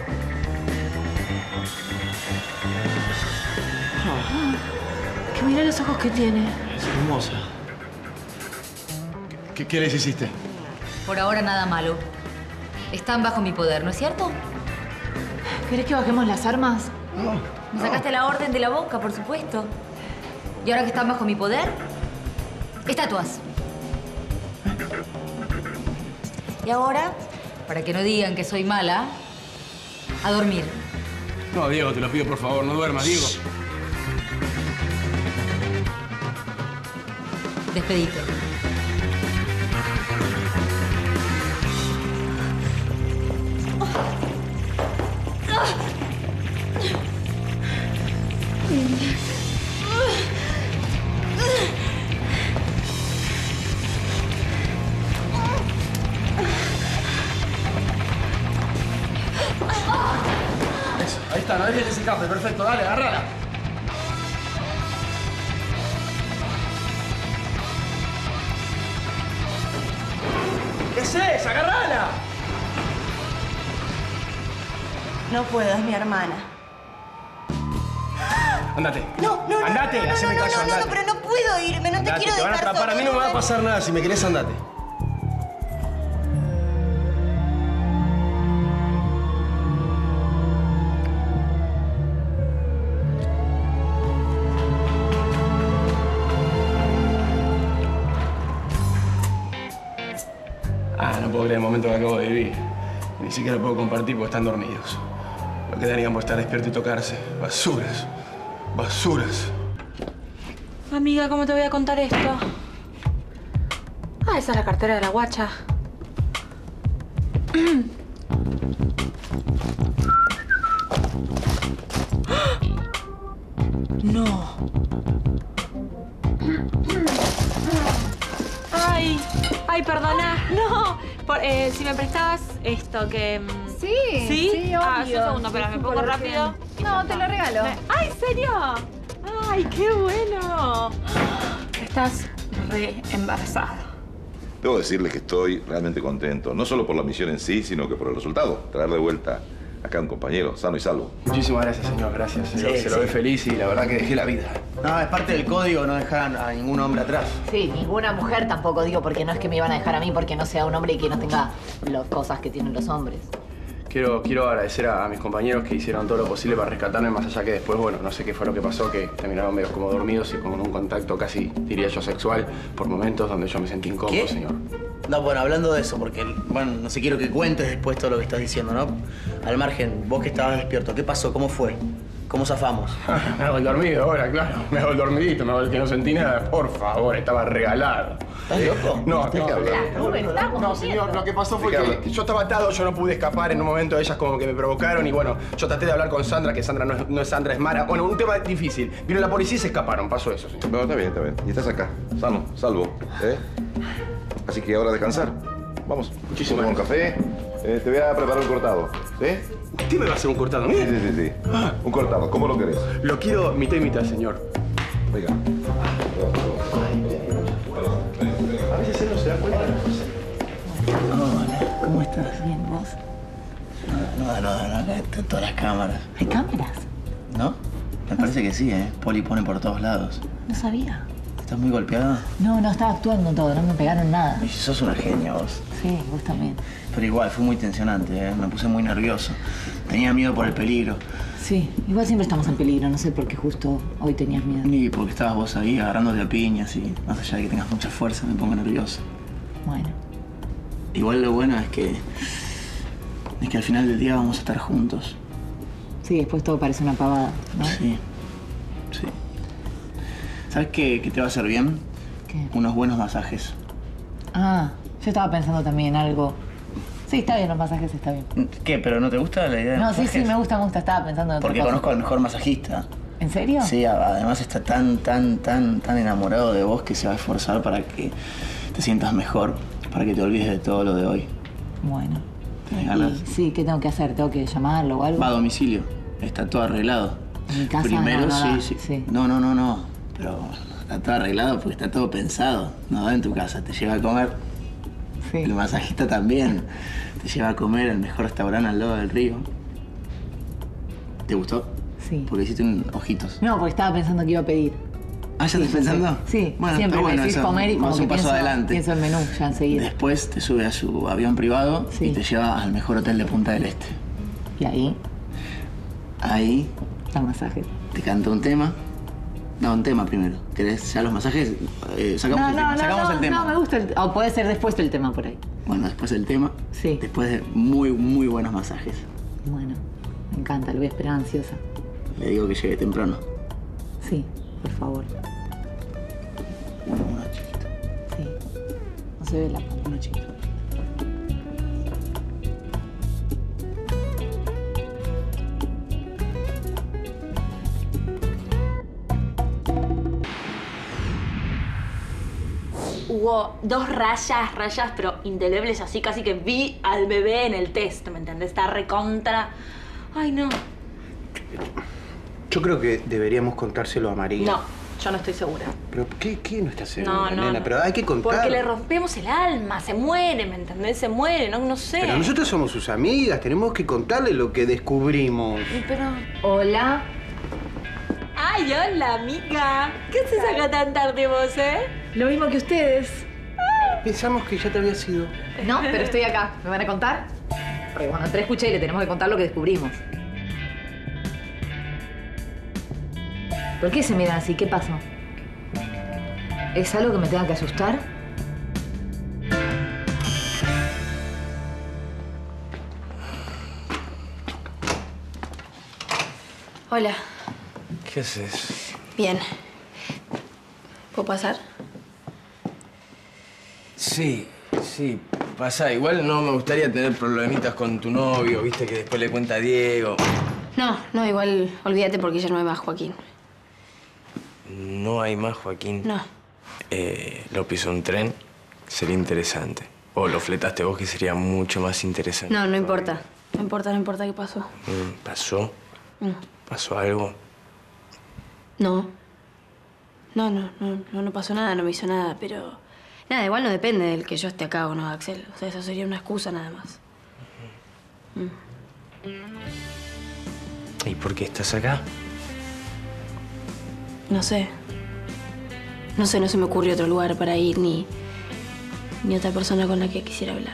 Que mira los ojos que tiene. Es hermosa. ¿Qué, qué les hiciste? Por ahora nada malo. Están bajo mi poder, ¿no es cierto? ¿Querés que bajemos las armas? No. Me sacaste la orden de la boca, por supuesto. Y ahora que están bajo mi poder, estatuas. Y ahora, para que no digan que soy mala, a dormir. No, Diego, te lo pido por favor, no duermas, Diego. Despedite. está, no dejes que se escape. Perfecto, dale, agárrala. ¿Qué haces? ¡Agárrala! No puedo, es mi hermana. Andate. No, no, no. Andate, no, no, haceme no, caso, no, no, andate. no, pero no puedo irme, no te Andate, quiero te van a dejar atrapar. A mí no me va a pasar nada. Si me querés, andate. Ah, no puedo creer el momento que acabo de vivir. Ni siquiera lo puedo compartir porque están dormidos. Lo que darían por estar despierto y tocarse. Basuras. Basuras. Amiga, ¿cómo te voy a contar esto? Ah, esa es la cartera de la guacha. No. Ay, ay, perdona. No. Por, eh, si me prestabas esto que... Sí, ¿Sí? sí, Ah, obvio. un segundo, espera, me pongo Porque- rápido. y No, ya te está. lo regalo. Me- ¡Ay, ¿en serio! ¡Ay, qué bueno! Estás re embarazada. Debo decirles que estoy realmente contento, no solo por la misión en sí, sino que por el resultado. Traer de vuelta acá a un compañero, sano y salvo. Muchísimas gracias, señor. Gracias. Se, lo, Sí, se lo sí. ve feliz y la verdad que dejé la vida. No, es parte del código no dejar a ningún hombre atrás. Sí, ninguna mujer tampoco digo, porque no es que me iban a dejar a mí porque no sea un hombre y que no tenga las cosas que tienen los hombres. Quiero, quiero agradecer a, a mis compañeros que hicieron todo lo posible para rescatarme, más allá que después, bueno, no sé qué fue lo que pasó, que terminaron medio como dormidos y como en un contacto casi, diría yo, sexual, por momentos donde yo me sentí incómodo, ¿Qué? señor. No, bueno, hablando de eso, porque, bueno, no sé, quiero que cuentes después todo lo que estás diciendo, ¿no? Al margen, vos que estabas despierto, ¿qué pasó? ¿Cómo fue? ¿Cómo zafamos? Me hago el dormido ahora, claro. Me hago el dormidito, me hago el que no sentí nada. Por favor, estaba regalado. ¿Estás loco? No, ¿De qué hablas? Rubén, estamos No, señor, lo que pasó fue ¿De qué que hablas? yo estaba atado, yo no pude escapar. En un momento ellas como que me provocaron y bueno, yo traté de hablar con Sandra, que Sandra no es, no es Sandra, es Mara. Bueno, un tema difícil. Vino la policía y se escaparon, pasó eso, señor. No, está bien, está bien. Y estás acá, sano, salvo. ¿eh? Así que ahora a descansar. Vamos. Muchísimas Tomamos un café. Eh, te voy a preparar un cortado. ¿Sí? ¿Usted me va a hacer un cortado a mí? Sí, sí, sí. sí. Ah. Un cortado. ¿Cómo lo querés? Lo quiero mitad y mitad, señor. Oiga. A veces él no se da cuenta de las cosas. Hola, ¿cómo estás? Bien, ¿vos? No, no, no, no, acá están todas las cámaras. ¿Hay cámaras? ¿No? Me parece que sí, ¿eh? Poli pone por todos lados. No sabía. ¿Estás muy golpeada? No, no, estaba actuando todo, no me pegaron nada. Y sos una genia vos. Sí, vos también. Pero igual, fue muy tensionante, ¿eh? Me puse muy nervioso. Tenía miedo por el peligro. Sí, igual siempre estamos en peligro, no sé por qué justo hoy tenías miedo. Y porque estabas vos ahí agarrándote a piñas y más allá de que tengas mucha fuerza, me pongo nervioso. Bueno. Igual lo bueno es que... es que al final del día vamos a estar juntos. Sí, después todo parece una pavada, ¿no? Sí. Sí. ¿Sabes qué, qué te va a hacer bien? ¿Qué? Unos buenos masajes. Ah, yo estaba pensando también en algo. Sí, está bien, los masajes está bien. ¿Qué? ¿Pero no te gusta la idea de No, sí, masajes? sí, me gusta, me gusta. Estaba pensando en otra Porque cosa. conozco al mejor masajista. ¿En serio? Sí, a- además está tan, tan, tan, tan enamorado de vos que se va a esforzar para que te sientas mejor, para que te olvides de todo lo de hoy. Bueno. ¿Tenés ganas? Y, sí, ¿qué tengo que hacer? ¿Tengo que llamarlo o algo? Va a domicilio. Está todo arreglado. En mi casa Primero, no, no da, sí, sí, sí. No, no, no, no. Pero está todo arreglado porque está todo pensado. No da en tu casa. Te lleva a comer. Sí. El masajista también. Te lleva a comer al mejor restaurante al lado del río. ¿Te gustó? Sí. Porque hiciste un ojitos. No, porque estaba pensando que iba a pedir. Ah, ¿ya estás pensando? Sí, Bueno, siempre está me bueno decís eso. comer y como Vamos que un paso pienso, adelante. pienso el menú ya enseguida. Después te sube a su avión privado Sí. y te lleva al mejor hotel de Punta del Este. Y ahí, Ahí el masaje. te canta un tema. No, un tema primero. ¿Querés ya los masajes? Eh, sacamos No, el no, tema. no, Sacamos no, el tema. no, me gusta el... O puede ser después del tema por ahí. Bueno, después el tema. Sí. Después de muy, muy buenos masajes. Bueno, me encanta, lo voy a esperar ansiosa. Le digo que llegue temprano. Sí, por favor. Uno, uno chiquito. Sí. No se ve la... Uno chiquito. Hubo dos rayas, rayas, pero indelebles, así casi que vi al bebé en el test, ¿me entendés? Está recontra. Ay, no. Yo creo que deberíamos contárselo a María. No, yo no estoy segura. ¿Pero qué, qué no está segura, No, no, nena? no. Pero hay que contar. Porque le rompemos el alma, se muere, ¿me entendés? Se muere, no, no sé. Pero nosotros somos sus amigas, tenemos que contarle lo que descubrimos. Pero... Hola. Ay, hola, amiga. ¿Qué haces acá tan tarde vos, eh? Lo mismo que ustedes. Pensamos que ya te había sido. No, pero estoy acá. ¿Me van a contar? Porque cuando entré escuché y le tenemos que contar lo que descubrimos. ¿Por qué se miran así? ¿Qué pasó? ¿Es algo que me tenga que asustar? Hola. ¿Qué haces? Bien. ¿Puedo pasar? Sí, sí, pasa. Igual no me gustaría tener problemitas con tu novio, viste, que después le cuenta a Diego. No, no, igual olvídate porque ya no hay más Joaquín. No hay más, Joaquín. No. Eh, lo pisó un tren, sería interesante. O lo fletaste vos, que sería mucho más interesante. No, no importa. No importa, no importa qué pasó. Mm, ¿Pasó? No. ¿Pasó algo? No. No, no, no, no, no pasó nada, no me hizo nada, pero... Nada, igual no depende del que yo esté acá o no, Axel. O sea, eso sería una excusa nada más. Mm. ¿Y por qué estás acá? No sé. No sé, no se me ocurrió otro lugar para ir ni... ni otra persona con la que quisiera hablar.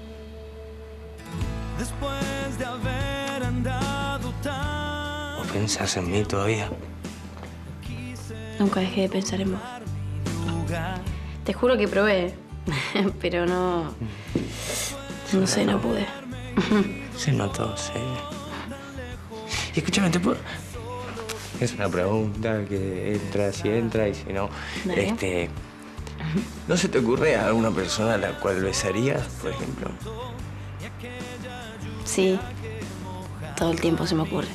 Después de haber andado tan... ¿Vos pensás en mí todavía? Nunca dejé de pensar en vos. Te juro que probé, pero no... No sé, no pude. Se notó, sí. Y escúchame, ¿te puedo...? Es una pregunta que entra, si entra y si no. Dale. Este... ¿No se te ocurre a alguna persona a la cual besarías, por ejemplo? Sí. Todo el tiempo se me ocurre.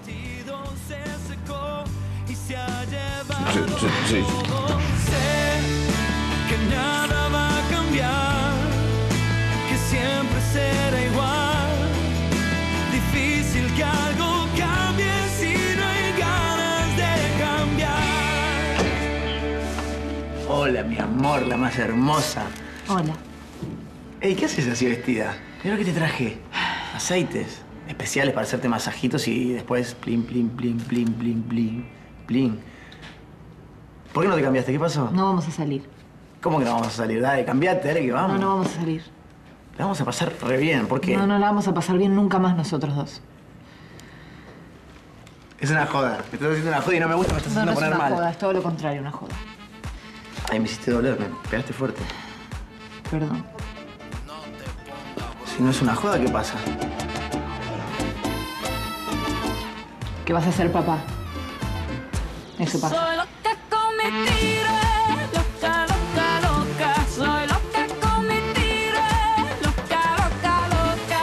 Sí, sí, sí. Sé que nada va a cambiar, que siempre será igual. Difícil que algo cambie si no hay ganas de cambiar. Hola, mi amor, la más hermosa. Hola. Ey, ¿qué haces así vestida? Mira lo que te traje. Aceites especiales para hacerte masajitos y después plin, plin, plin, plin, plin, plin, plin. ¿Por qué no te cambiaste? ¿Qué pasó? No vamos a salir. ¿Cómo que no vamos a salir? Dale, cambiate, dale que vamos. No, no vamos a salir. La vamos a pasar re bien, ¿por qué? No, no la vamos a pasar bien nunca más nosotros dos. Es una joda. Me estás haciendo una joda y no me gusta, me estás No, haciendo no es poner una mal. joda, es todo lo contrario, una joda. Ay, me hiciste doler, me pegaste fuerte. Perdón. Si no es una joda, ¿qué pasa? ¿Qué vas a hacer, papá? Eso pasa. Soy loca con mi tiro, loca, loca, loca. Soy loca con mi tiro, loca, loca, loca,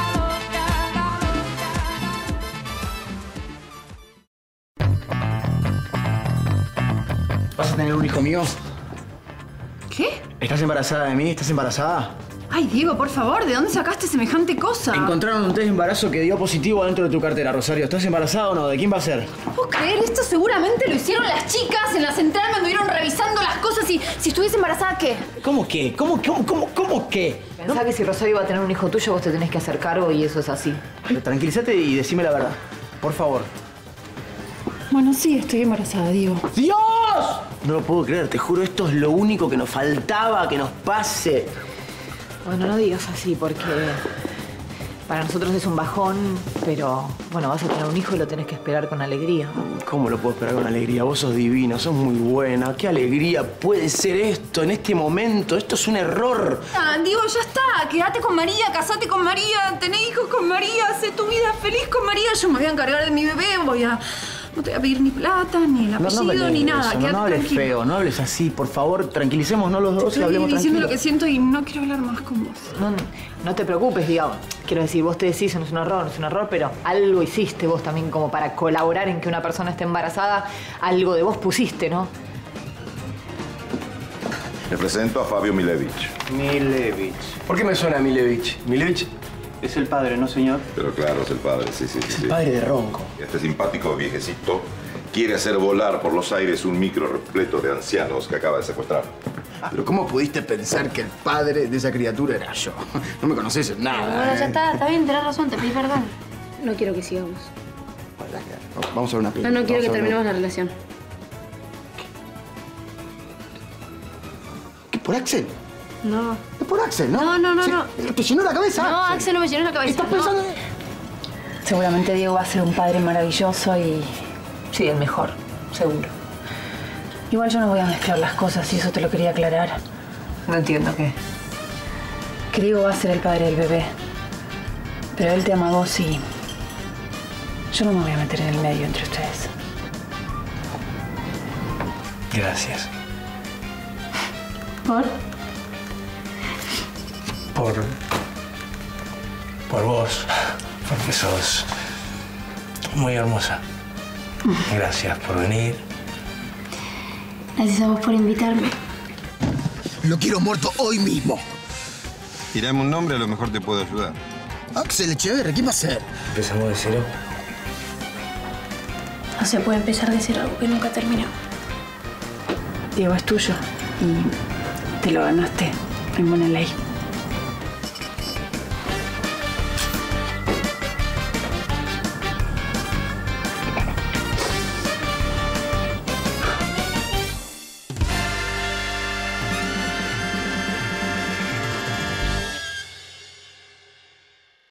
loca, ¿Vas a tener un hijo mío? ¿Qué? ¿Estás embarazada de mí? ¿Estás embarazada? Ay, Diego, por favor, ¿de dónde sacaste semejante cosa? Encontraron un test de embarazo que dio positivo dentro de tu cartera, Rosario. ¿Estás embarazada o no? ¿De quién va a ser? No puedo creer, esto seguramente lo hicieron las chicas. En la central me anduvieron revisando las cosas y si estuviese embarazada, ¿qué? ¿Cómo qué? ¿Cómo, cómo, cómo, cómo qué? Pensá que si Rosario va a tener un hijo tuyo, vos te tenés que hacer cargo y eso es así. Pero tranquilízate y decime la verdad. Por favor. Bueno, sí, estoy embarazada, Diego. ¡Dios! No lo puedo creer, te juro, esto es lo único que nos faltaba que nos pase. Bueno, no digas así porque para nosotros es un bajón, pero bueno, vas a tener un hijo y lo tenés que esperar con alegría. ¿Cómo lo puedo esperar con alegría? Vos sos divina, sos muy buena. ¿Qué alegría puede ser esto en este momento? Esto es un error. Ah, Diego, ya está. Quédate con María, casate con María, tené hijos con María, hacé tu vida feliz con María. Yo me voy a encargar de mi bebé, voy a... No te voy a pedir ni plata, ni el apellido, no, no ni nada. Eso, no, Quédate no hables tranquilo. feo, no hables así. Por favor, tranquilicémonos los dos Te y hablemos estoy diciendo tranquilo. lo que siento y no quiero hablar más con vos. No, no, no te preocupes, digamos. Quiero decir, vos te decís, no es un error, no es un error, pero algo hiciste vos también como para colaborar en que una persona esté embarazada. Algo de vos pusiste, ¿no? Le presento a Fabio Milevich. Milevich. ¿Por qué me suena Milevich? Milevich Es el padre, ¿no, señor? Pero claro, es el padre, sí, sí, sí. Es sí. el padre de Ronco. Este simpático viejecito quiere hacer volar por los aires un micro repleto de ancianos que acaba de secuestrar. Pero ¿cómo pudiste pensar que el padre de esa criatura era yo? No me conoces en nada. Bueno, ya ¿eh? está, está bien, tenés razón, te pedí perdón. No quiero que sigamos. Vamos a ver una No, película. no quiero que Vamos a ver terminemos una- la relación. ¿Qué, ¿Por Axel? No. Es por Axel, ¿no? No, no, no, Sí, no. ¿Te llenó la cabeza? No, Axel no me llenó la cabeza. ¿Estás no. pensando en...? Seguramente Diego va a ser un padre maravilloso y... sí, el mejor, seguro. Igual yo no voy a mezclar las cosas y eso te lo quería aclarar. No entiendo qué. Que Diego va a ser el padre del bebé. Pero él te ama a vos y... yo no me voy a meter en el medio entre ustedes. Gracias. ¿Por? Por... por vos. Porque sos muy hermosa. Gracias por venir. Gracias a vos por invitarme. Lo quiero muerto hoy mismo. Tirame un nombre, a lo mejor te puedo ayudar. Axel Echeverri, ¿qué va a hacer? Empezamos de cero. No se puede empezar de cero algo que nunca terminó. Diego es tuyo y te lo ganaste en buena ley.